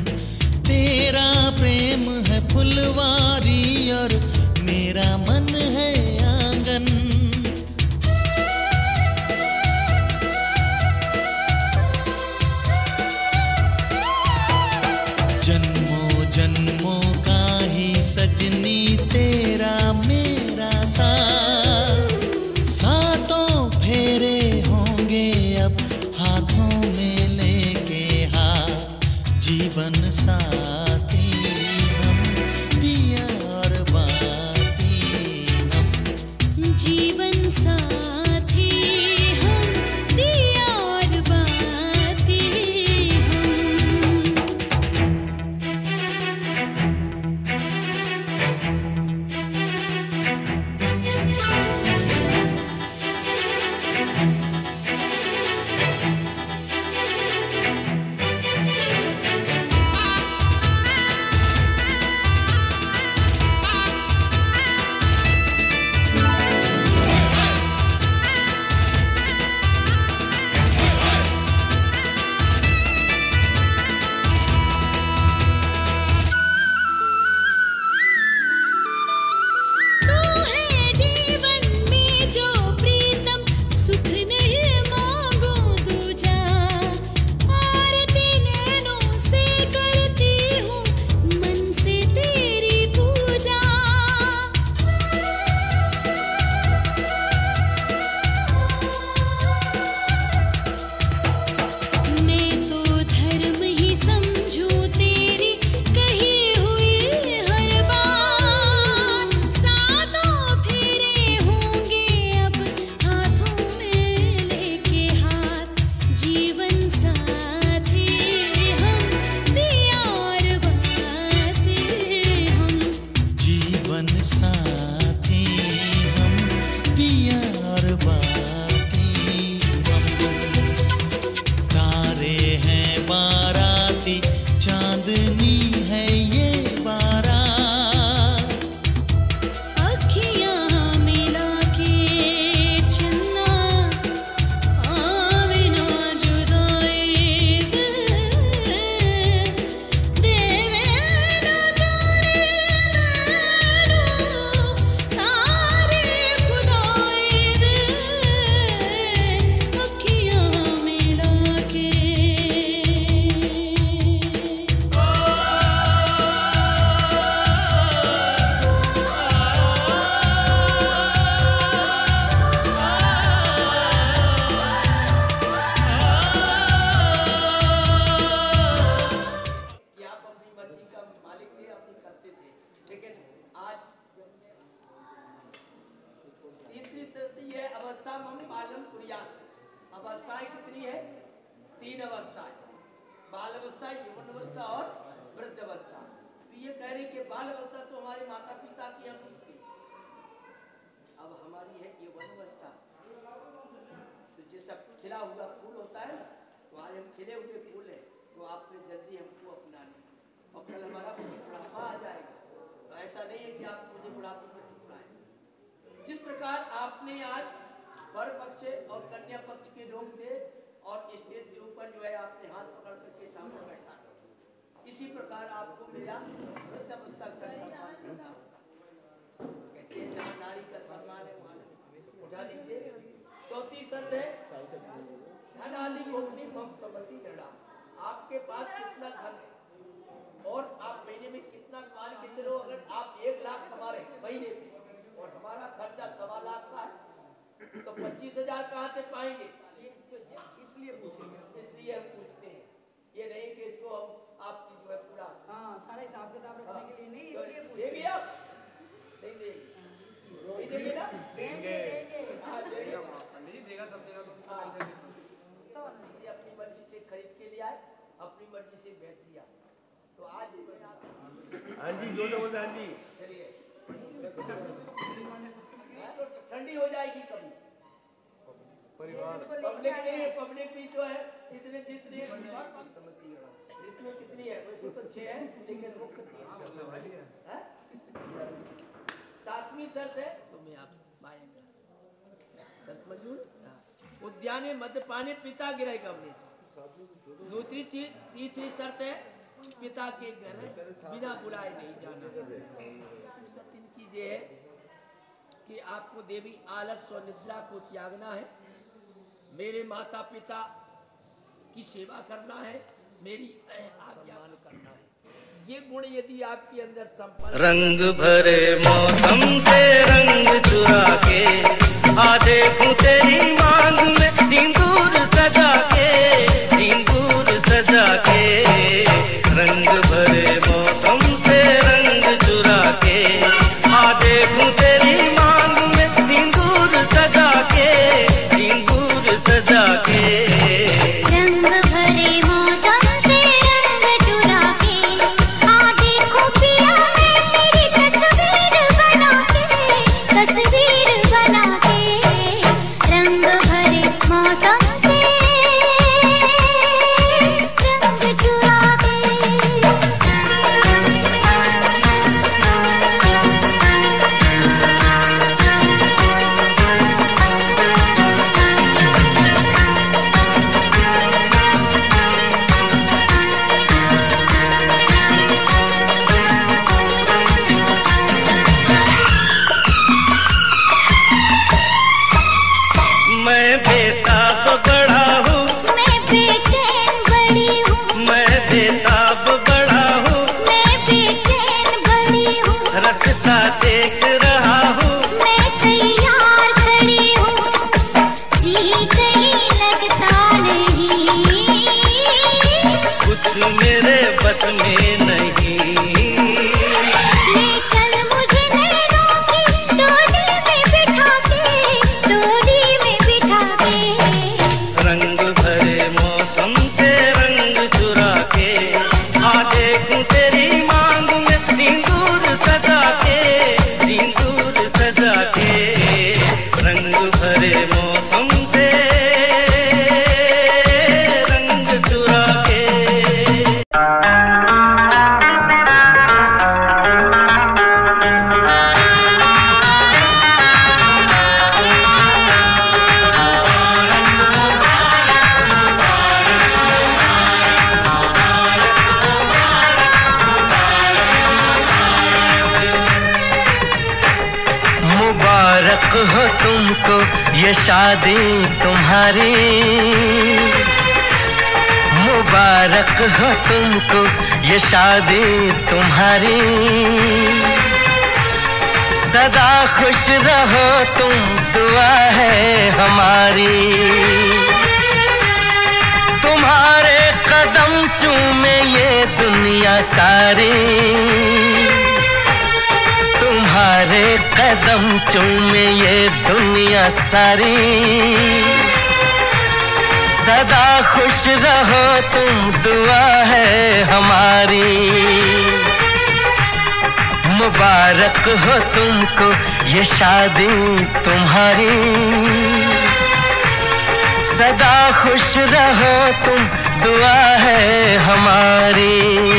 तेरा प्रेम है फुलवारी और मेरा मन है आंगन। जन्मों जन्मों का ही सजनी तेरा मेरा साथ, सातों फेरे होंगे अब हाथों में लेके हाथ, जीवन साथी हम दिया और बाती। साथी हम, पिया और बाती हम। तारे हैं बाराती, चांदनी है ये बारात। अखियाँ मिला के चन्ना आवे ना जुदाई देवे ना जाने मैनू सारे खुदाई दे अखियाँ मिला के। कि आप अपनी मर्जी का मालिक थे, अपनी करते थे, लेकिन आज तीसरी स्थिति है अवस्था में बालम कुरिया। अवस्थाएं कितनी है? 3 अवस्थाएं, बाल अवस्था, यौवन अवस्था और वृद्ध अवस्था। तो ये कह रही कि बाल अवस्था तो हमारे माता पिता की हम थी, अब हमारी है यौवन अवस्था। तो जैसा खिला हुआ फूल होता है ना, तो आज हम खिले हुए फूल हैं, तो आपने जल्दी हमको अपनाना और कल हमारा बुढ़ापा आ जाएगा। तो ऐसा नहीं है कि आप मुझे बुढ़ापे में ठुकराएं। जिस प्रकार आपने आज वर पक्ष और कन्या पक्ष के लोग थे और स्टेज के ऊपर जो है आपने हाथ पकड़ करके सामने बैठा, इसी प्रकार आपको मेरा वृद्ध अवस्था का सम्मान करना होगा। कहते हैं जहाँ नारी का सम्मान है वहाँ उठा लीजिए। चौथी शर्त है धनाली गोपनी मम संबंधी गणना। आपके पास कितना धन है और आप महीने में कितना, मान के चलो अगर आप 1 लाख कमा रहे हैं महीने में और हमारा खर्चा 1.25 लाख का है, तो 25,000 कहाँ से पाएंगे? इसलिए पूछेंगे, इसलिए हम पूछते हैं। ये नहीं कि इसको हम आपकी जो है पूरा सारा हिसाब किताब रखने के लिए नहीं, इसलिए देंगे आप, नहीं देंगे, नहीं देंगे ना? देंगे। हाँ देंगे, नहीं देगा सब देगा तो इसे अपनी मर्जी से खरीद के लिया है, अपनी मर्जी से बेच दिया। तो आज हाँ जी, जो तो बोलते हैं, हाँ जी। चलिए तो ठंडी हो जाएगी कभी। पब्लिक नहीं है, पब्लिक भी जो है इतने जितने समझती है, जितने कितनी है वैसे तो 6 है, लेकिन मुख्य 3 है। 7वीं शर्त है तुम्हें आप माएंगे शर्त मंजूर। उद्याने मद्यपाने पिता गिरे गमने। दूसरी चीज, तीसरी शर्त है पिता के घर बिना बुलाए नहीं जाना। शर्त इनकी ये है कि आपको देवी आलस और निद्रा को त्यागना है, मेरे माता पिता की सेवा करना है, मेरी आज्ञा करना है। ये गुण यदि आपके अंदर संपन्न, रंग भरे मौसम से रंग चुरा के आ देखूं तेरी मांग में सिंदूर सजा के, सिंदूर सजा के। रंग भरे मौसम से रंग चुरा के आ देखूं तेरी मांग में सिंदूर सजा के, सिंदूर सजा के। रंग भरे मौसम से रंग चुरा के आ देखो पिया मैं तेरी तस्वीर बना के, तस्वीर बना के। रंग भरे मौसम से रंग चुरा के। मैं बेताब बड़ा हूँ, मैं बेचैन बड़ी हूँ, मैं बेताब बड़ा हूँ, मैं बेचैन बड़ी हूँ। रास्ता देख रहा हूँ, मैं तैयार खड़ी हूँ, जी कहीं लगता नहीं, कुछ मेरे बस में नहीं। ले चल मुझे नैनों की डोली में बिठा के, डोली में बिठा के। रंग भरे मौसम से रंग चुरा के आ देखूं तेरी मांग में सिंदूर सजा के, सिंदूर हो तुमको ये शादी तुम्हारी, मुबारक हो तुमको ये शादी तुम्हारी। सदा खुश रहो तुम, दुआ है हमारी। तुम्हारे कदम चूमे ये दुनिया सारी, तुम्हारे कदम चूमे ये दुनिया सारी। सदा खुश रहो तुम, दुआ है हमारी। मुबारक हो तुमको ये शादी तुम्हारी। सदा खुश रहो तुम, दुआ है हमारी।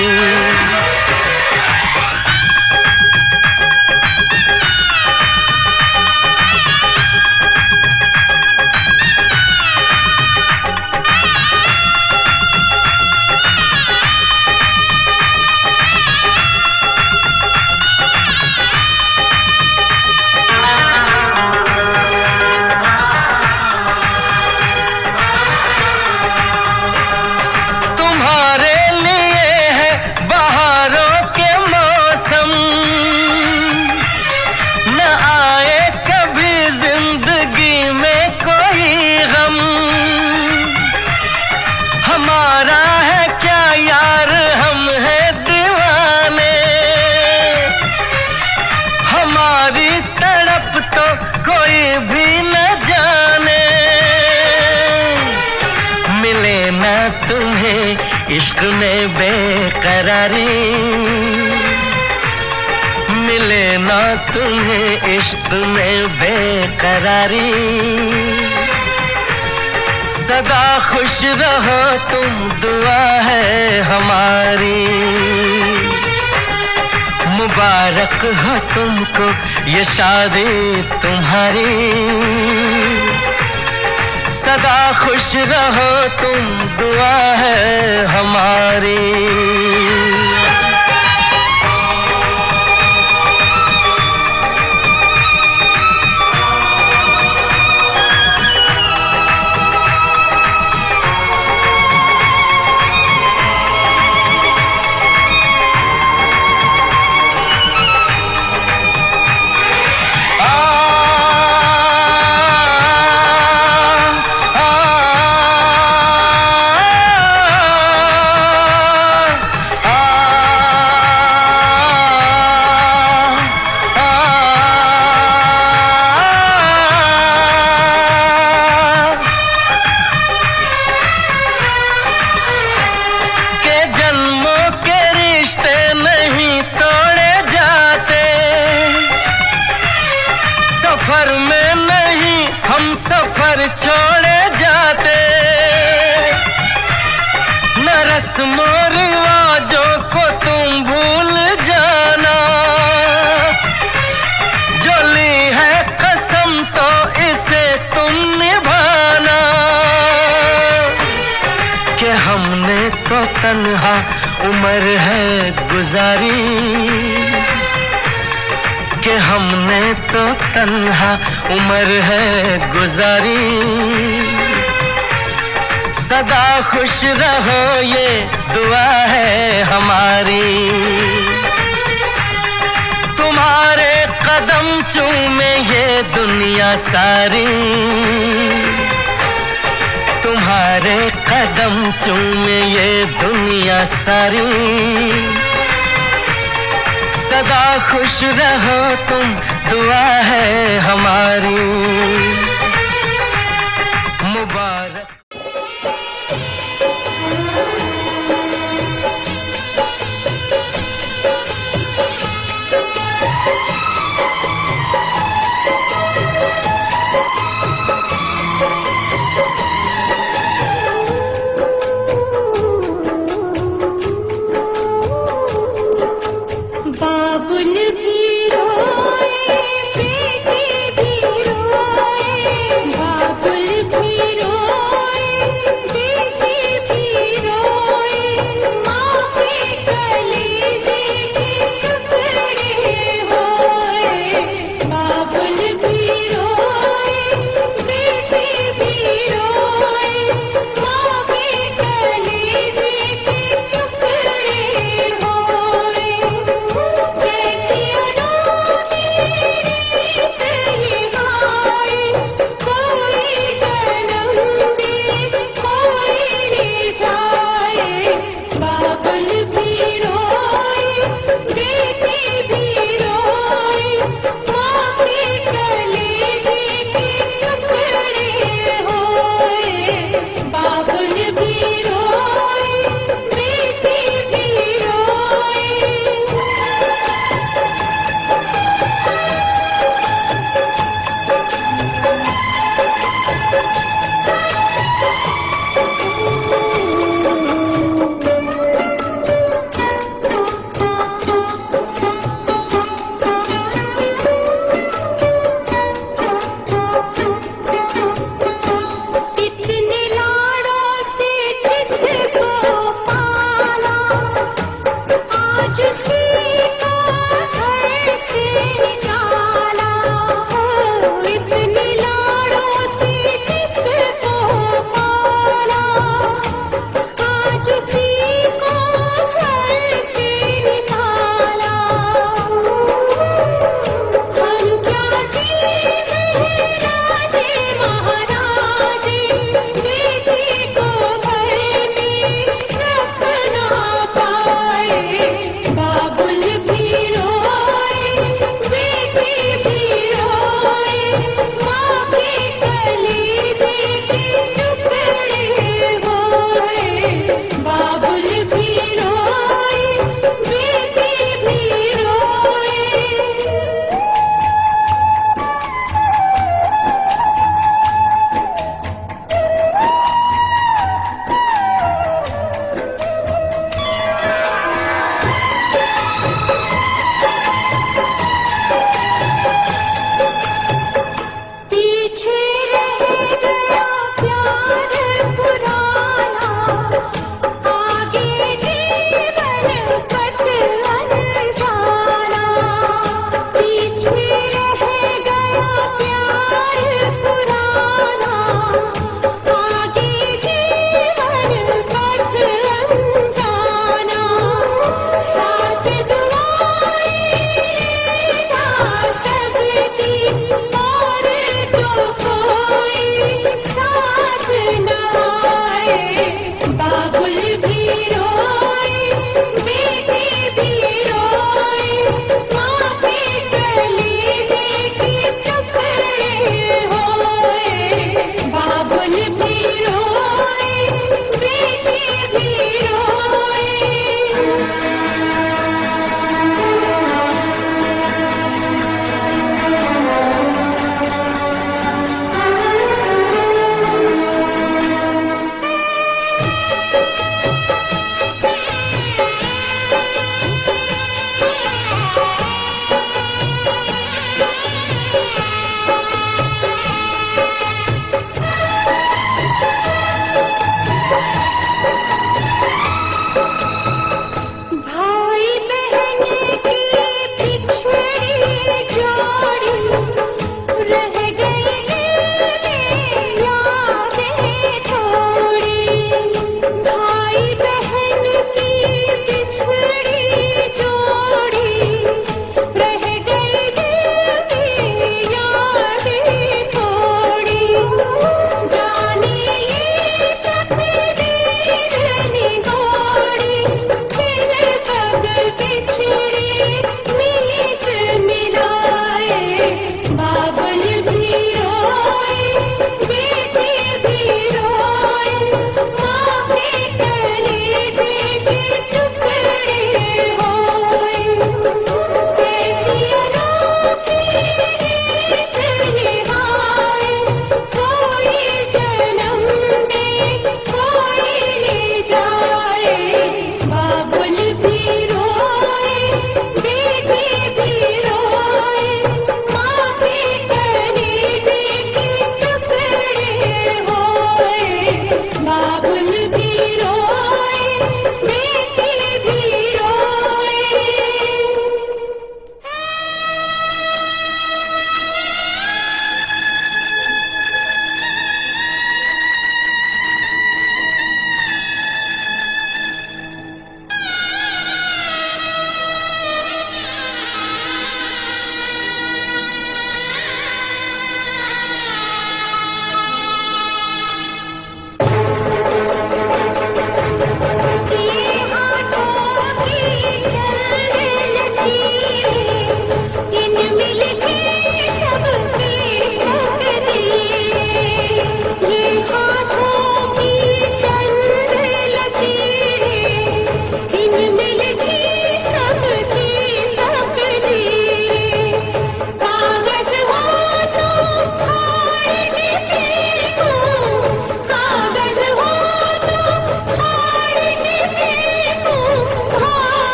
इश्क में बेकरारी मिले ना तुम्हें, इश्क में बेकरारी। सदा खुश रहो तुम, दुआ है हमारी। मुबारक हो तुमको ये शादी तुम्हारी। सदा खुश रहो तुम, दुआ है हमारी। सफर में नहीं हम सफर छोड़े जाते, न रस्मों रिवाजों को तुम भूल जाना। जो ली है कसम तो इसे तुम निभाना। कि हमने तो तन्हा उम्र है गुजारी, कि हमने तो तन्हा उम्र है गुजारी। सदा खुश रहो ये दुआ है हमारी। तुम्हारे कदम चूमे ये दुनिया सारी, तुम्हारे कदम चूमे ये दुनिया सारी। सदा खुश रहो तुम, दुआ